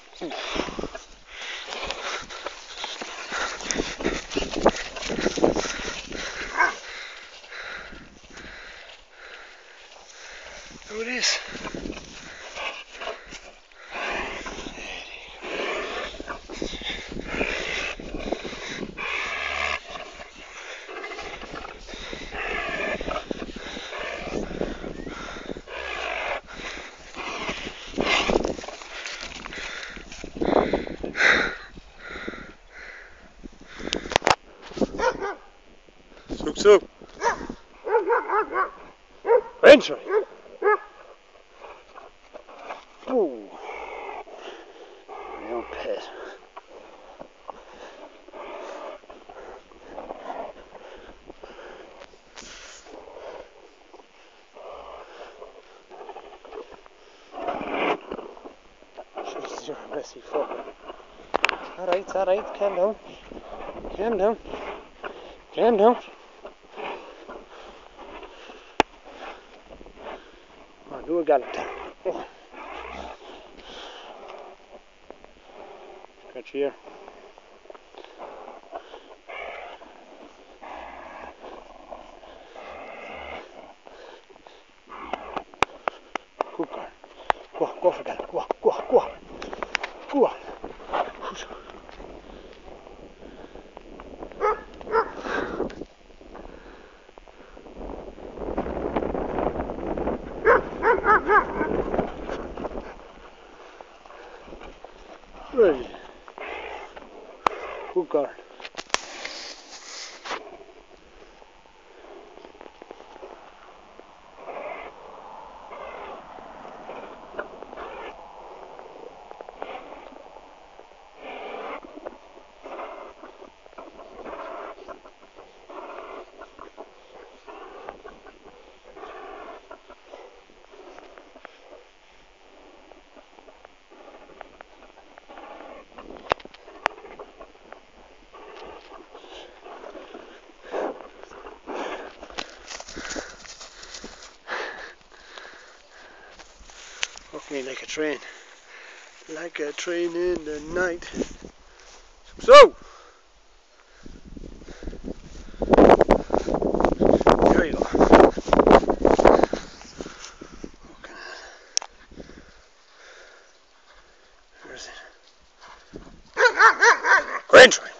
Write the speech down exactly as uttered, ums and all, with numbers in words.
There it is. Zoek, zoek. Rentje. Oeh. Heel pet. Jeez, you're a messy fucker. Alright, alright, calm down. Calm down. Calm down. Oh, do a gallop down. Oh. Catch here. Good girl. Go on, go for a gallop. Go on, go on, go on. Go on. Ready. Good girl. Fuck me like a train. Like a train in the night. So! There you go. Okay. Where is it? Rentry!